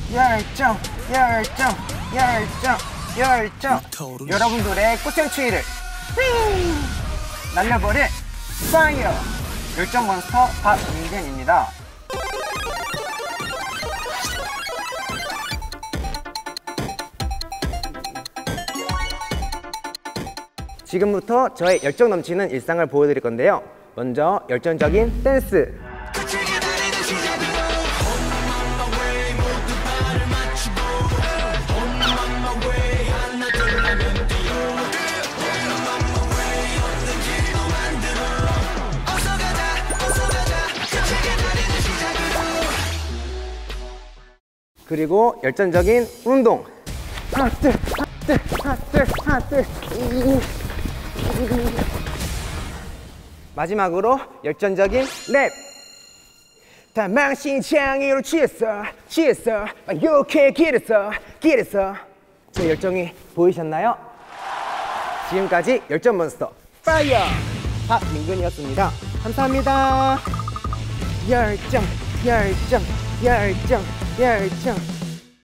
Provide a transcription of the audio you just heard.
열정, 열정, 열정, 열정. 여러분들의 꽃샘추위를 날려버릴 파이어! 열정 몬스터 박민근입니다. 지금부터 저의 열정 넘치는 일상을 보여드릴 건데요. 먼저 열정적인 댄스. 그리고 열정적인 운동. 하트, 하트, 하트, 하트. 마지막으로 열정적인 랩. 다 망신창이로 취했어, 취했어. 이렇게 길었어, 길었어. 제 열정이 보이셨나요? 지금까지 열정 몬스터 파이어 박민근이었습니다. 감사합니다. 열정, 열정, 열정, 열정.